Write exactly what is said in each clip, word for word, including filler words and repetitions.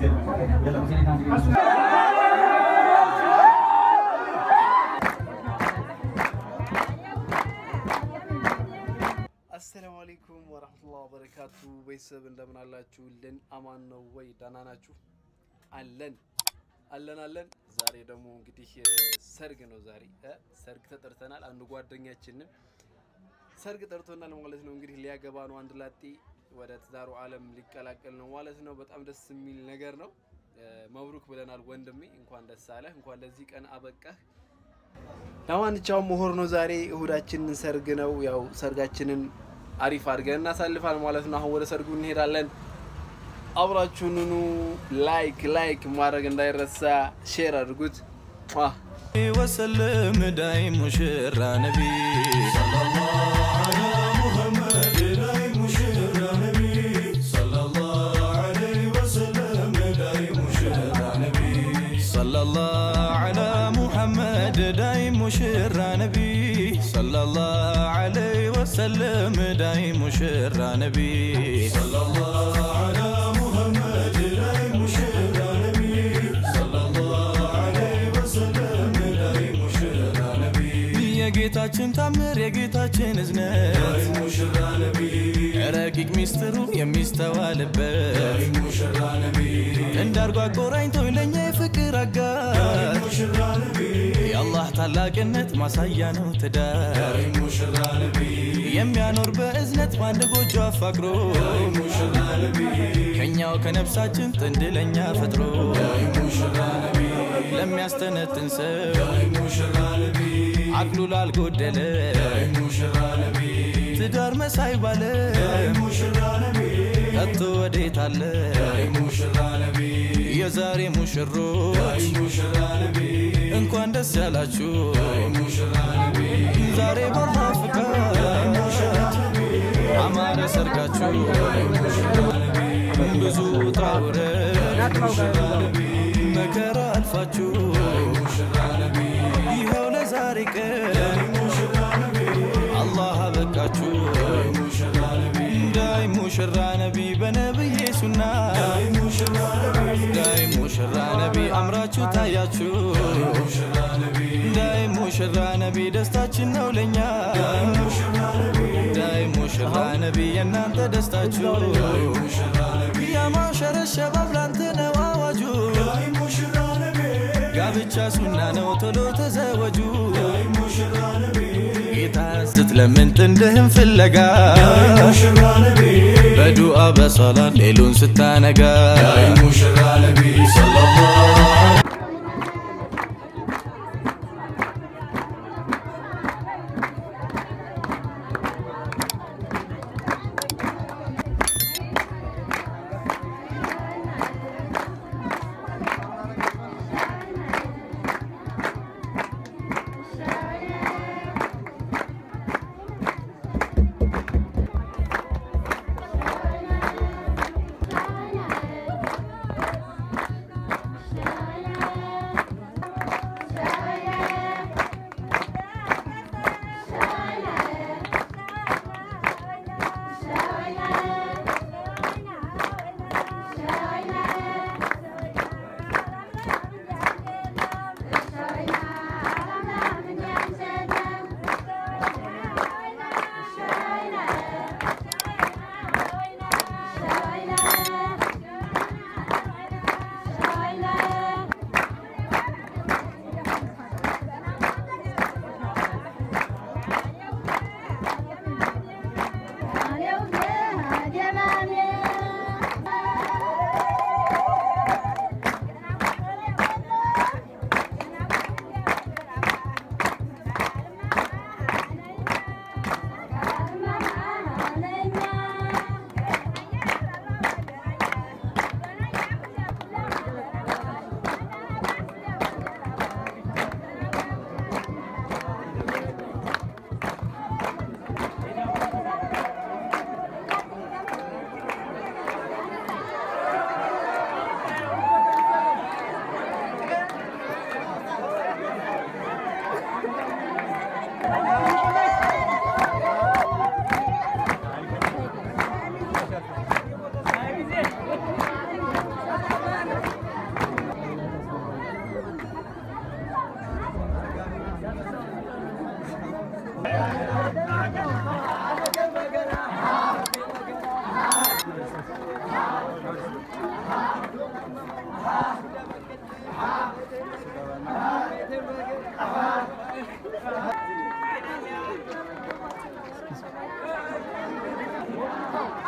السلام عليكم ورحمة الله وبركاته بيسب እንደምን አላችሁልን አማን ነው ወይ ዳና ናችሁ አለን አለን አለን ዛሬ ደግሞ እንግዲህ ሰርግ ነው ዛሬ ሰርግ ተጠርተናል አንድ ጓደኛችን ሰርግ ጠርቶናል ማለት ነው እንግዲህ ሊያገባ ነው አንድ ላጤ ወደ ትዳሩ ዓለም ሊቀላቀል ነው ማለት ነው በጣም ደስ የሚል ነገር ነው መብሩክ ብለናል ወንድሜ እንኳን ደስ አለህ እንኳን ለዚህ ቀን አበቃህ ያዋንቻው ሞሆር ነው ዛሬ እሁዳችንን ሰርግ ነው ያው ሰርጋችንን አሪፍ አድርገን እናሳልፋል ማለት ነው አሁን ወደ ሰርጉ እንሄዳለን አብራችሁኑ ላይክ ላይክ ማድረግ እንዳይረሳ ሼር አድርጉት وسلم دايم مشر نبي صلى الله على محمد دايم مشر نبي صلى الله عليه وسلم دايم مشر نبي صلى الله على محمد دايم مشر نبي صلى الله عليه وسلم دايم مشر نبي صلى الله على محمد دايم مشر نبي صلى الله عليه وسلم دايم مشر نبي يا ጌታችን ታምር የጌታችን እዝነት ዳይ ሙሽራ ነቢ ረቂቅ ሚስጥሩ የሚስተዋልበት ዳይ ሙሽራ ነቢ እንዳርጓ ቆራኝቶ ለኛ ፍቅር አጋር ዳይ ሙሽራ ነቢ የአላህ ታላቅነት ማሳያ ነው ትዳር ዳይ ሙሽራ ነቢ የሚያኖር በእዝነት ባንድ ጎጆ አፋቅሮ ዳይ ሙሽራ ነቢ ከኛው ከነፍሳችን ጥንድ ለኛ ፈጥሮ ዳይ ሙሽራ ነቢ ለሚያስተነትን ሰው ዳይ ሙሽራ ነቢ አቅሉ ላልጎደለ ዳይ ሙሽራ ነቢ ትዳር መሳይ ባለ ዳይ ሙሽራ ነቢ ከቶ ወዴት አለ ዳይ ሙሽራ ነቢ የዛሬ ሙሽሮች ዳይ ሙሽራ ነቢ እንኳን ደስ ያላችሁ ዳይ ሙሽራ ነቢ ዛሬ በማፍቃ ዳይ ሙሽራ ነቢ አማረ ሰርጋችሁ ዳይ ሙሽራ ነቢ ብዙ ታውረ ዳይ ሙሽራ ነቢ መከራ አልፋችሁ ዳይ ሙሽራ ነቢ ይኸው ለዛሬ ቀን ሙሽራ ነቢ አላህ አበቃችሁ ዳይ ሙሽራ ነቢ ዳይ ሙሽራ ነቢ በነብዬ ሱና ዳይ ሙሽራ ነቢ ዳይ ሙሽራ ነቢ አምራችሁ ታያችሁ ዳይ ሙሽራ ነቢ ዳይ ሙሽራ ነቢ ደስታችን ነው ለኛ ዳይ ሙሽራ ነቢ ዳይ ሙሽራ ነቢ የናንተ ደስታችሁ ዳይ ሙሽራ ነቢ ያማሸረ ሸባብ ላንተ ነው አዋጁ ዳይ ሙሽራ ነቢ ጋብቻ ሱና ነው ቶሎ ተዘወጁ ዳይ ሙሽራ ነቢ ጌታ ስትለምን ጥንድህም ፍለጋ ዳይ ሙሽራ ነቢ በዱዓ በሰላት ሌሉን ስታነጋ ዳይ ሙሽራ ነቢ ሰለላሁ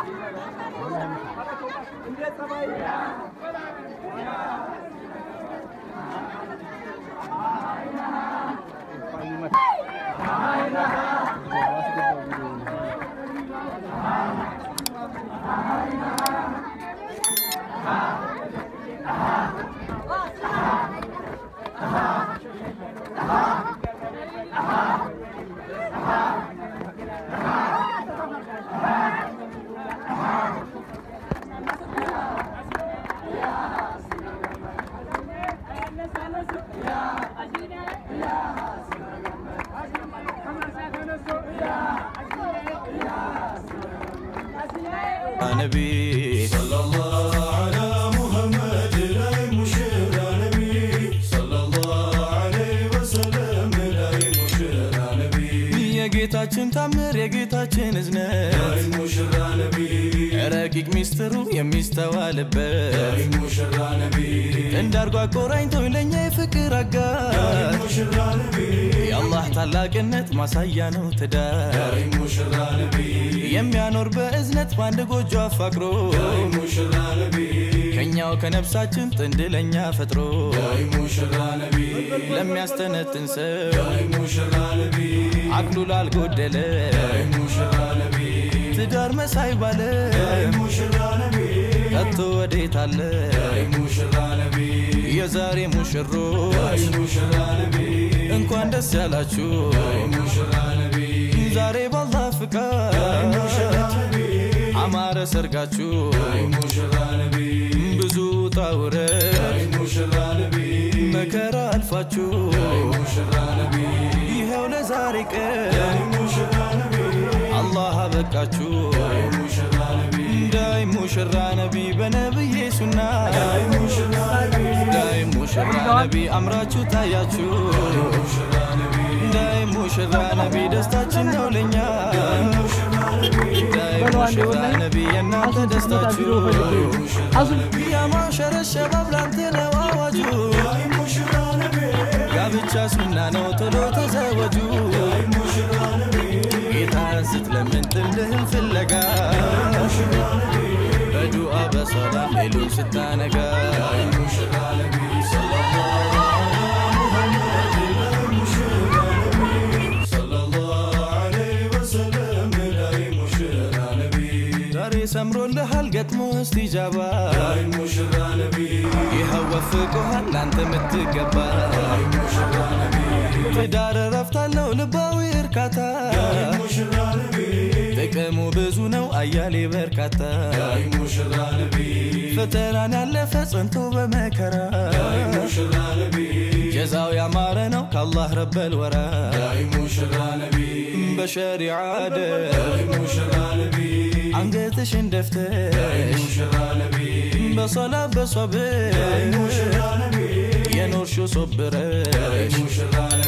نبي صلى الله على محمد لا مشير نبي صلى الله عليه وسلم لا مشير نبي يا جيتاችን ታምር የጌታችን እዝነት لا مشير نبي ረቂቅ ሚስጥሩ የሚስተዋልበት لا مشير نبي እንዳርጓ ቆራኝቶ ለኛ ፍቅር አጋር لا مشير نبي የአላህ ታላቅነት ማሳያ ነው ትዳር لا مشير نبي የሚያኖር በእዝነት ባንድ ጎጆ አፋቅሮ ዳይ ሙሽራ ነቢ ከኛው ከነፍሳችን ጥንድለኛ ፈጥሮ ዳይ ሙሽራ ነቢ ለሚያስተነትን ሰው ዳይ ሙሽራ ነቢ አቅሉ ላልጎደለ ዳይ ሙሽራ ነቢ ትዳር መሳይ ባለ ዳይ ሙሽራ ነቢ ከቶ ወዴት አለ ዳይ ሙሽራ ነቢ የዛሬ ሙሽሮች ዳይ ሙሽራ ነቢ እንኳን ደስ ያላችሁ ዳይ ሙሽራ ነቢ ዛሬ ባላህ ፍቃድ ዳይ ሙሽራ ነቢ አማረ ሰርጋችሁ ዳይ ሙሽራ ነቢ ብዙ ታውረ ዳይ ሙሽራ ነቢ መከራ አልፋችሁ ዳይ ሙሽራ ነቢ ይሄው ለዛሬ ቀን ዳይ ሙሽራ ነቢ አላህ አበቃችሁ ዳይ ሙሽራ ነቢ ዳይ ሙሽራ ነቢ በነብዬ ሱና ዳይ ሙሽራ ነቢ ዳይ ሙሽራ ነቢ አምራችሁ ታያችሁ ዳይ ሙሽራ ነቢ ዳይ ሙሽራ ነቢ ደስታችን ነው ለኛ ዳይ ሙሽራ ነቢ ዳይ ሙሽራ ነቢ እናንተ ደስታችሁ አዙ ያ ማሸረ ሸባብ ላንተ ነው አዋጁ ዳይ ሙሽራ ነቢ ጋብቻ ሱና ነው ቶሎ ተዘወጁ ዳይ ሙሽራ ነቢ ጌታን ስትለምን ጥልህን ፍለጋ ዳይ ሙሽራ ነቢ በዱዓ በሰላም ሌሉን ስታነጋ ዳይ ሙሽራ ነቢ ሰለላሁ ሰምሮልሃል ገጥሞ እስቲጃባ ዳይ ሙሽራ ነቢ ይወፍቁሃል ላንተ ምትገባ ዳይ ሙሽራ ነቢ ትዳር ረፍታለው ልባዊ እርካታ ዳይ ሙሽራ ነቢ ጥቅሙ ብዙ ነው አያሌ በርካታ ዳይ ሙሽራ ነቢ ፈተናን ያለፈ ጸንቶ በመከራ ዳይ ሙሽራ ነቢ ጀዛው ያማረ ነው ከአላህ ረበል ወራ ዳይ ሙሽራ ነቢ በሸሪዓ ዳይ ሙሽራ ነቢ አንገትሽን ደፍተሽ ዳይ ሙሽራ ነቢ በሶላት በሶብር ዳይ ሙሽራ ነቢ የኖርሽው ሶብረሽ ዳይ ሙሽራ ነቢ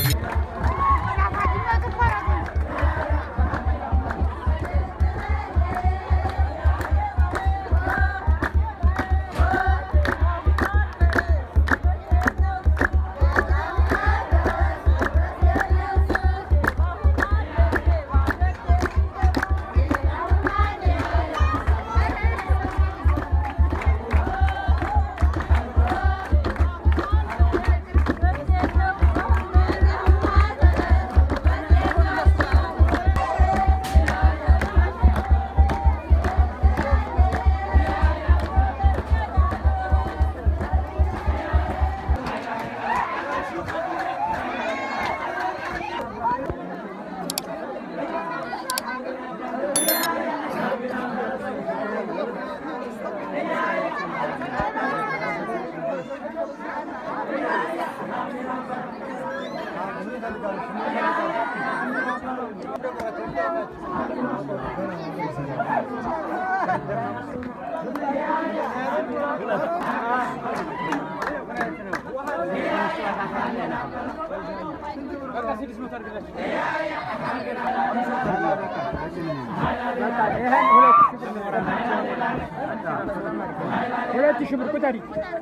ሁለት ሺህ ብር ቁጠሪ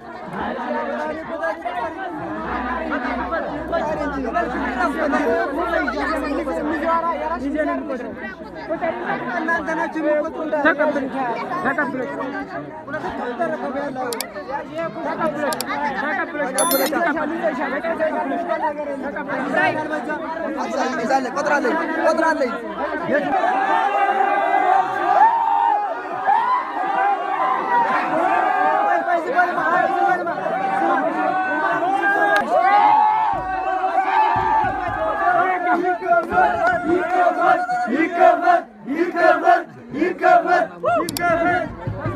ተቀበል ተቀበል ቆጥራለኝ ቆጥራለኝ ይከፈት ይከፈት ይከፈት ይከፈት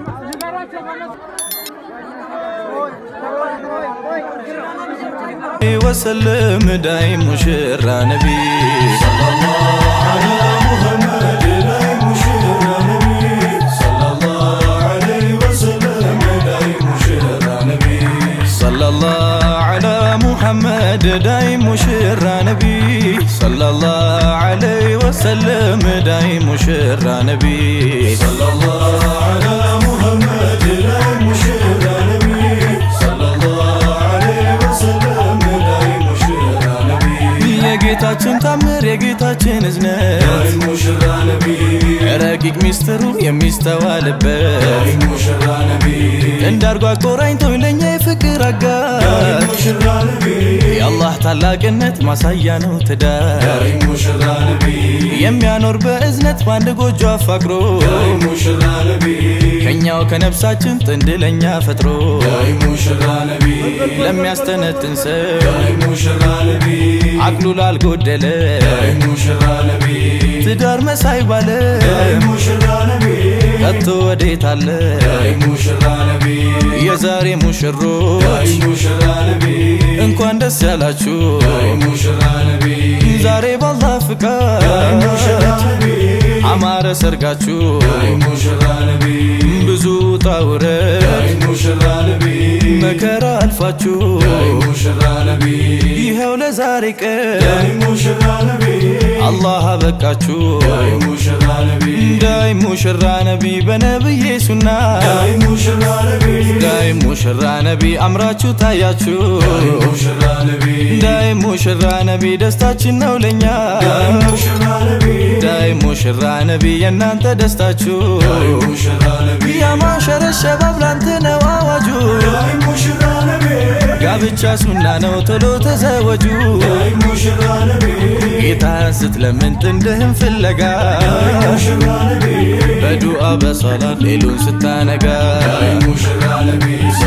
وسلم دايم مشرع نبي صلى الله على محمد دايم مشرع نبي صلى الله عليه وسلم دايم مشرع نبي صلى الله على محمد دايم مشرع نبي صلى الله عليه وسلم دايم مشرع نبي صلى الله على محمد دايم مشرع نبي صلى الله عليه وسلم دايم مشرع نبي يا ጌታችን ታምር የጌታችን እዝነት دايم مشرع نبي ረቂቅ ሚስጥሩ የሚስተዋልበት دايم مشرع نبي እንዳርጓ ቆራኝቶኝ ለኛ የፍቅር አጋር دايم مشرع نبي የአላህ ታላቅነት ማሳያ ነው ትዳር دايم مشرع نبي የሚያኖር በእዝነት ባንድ ጎጆ አፋቅሮ دايم مشرع نبي ከኛው ከነፍሳችን ጥንድ ለኛ ፈጥሮ دايم مشرع نبي ለሚያስተነትን ሰው دايم مشرع نبي አቅሉ ላልጎደለ دايم مشرع نبي ትዳር መሳይ ባለ دايم مشرع نبي ከቶ ወዴት አለ دايم مشرع نبي የዛሬ ሙሽሮ دايم مشرع نبي እንኳን ደስ ያላችሁ دايم مشرع نبي ዛሬ ባላህ ፍቃድ دايم مشرع نبي አማረ ሰርጋችሁ دايم مشرع نبي ብዙ ታውረ دايم مشرع نبي መከራ አልፋችሁ دايم مشرع نبي ይሄው ለዛሬ ቀን دايم مشرع نبي አላህ አበቃችሁ دايم مشرع نبي دايم مشرع نبي በነብዬ ሱና دايم مشرع نبي دايم مشرع نبي አምራችሁ ታያችሁ دايم مشرع نبي دايم مشرع نبي ደስታችን ነው ለኛ دايم مشرع نبي دايم مشرع نبي የናንተ ደስታችሁ دايم مشرع نبي يا معشر الشباب ላንተ ነው አዋጁ دايم مشرع نبي ጋብቻ ሱና ነው ቶሎ ተዘወጁ دايم مشرع نبي ጌታን ስትለምን ጥንድህን ፍለጋ دايم مشرع نبي በዱዓ በሰላት ሌሉን ስታነጋ دايم مشرع نبي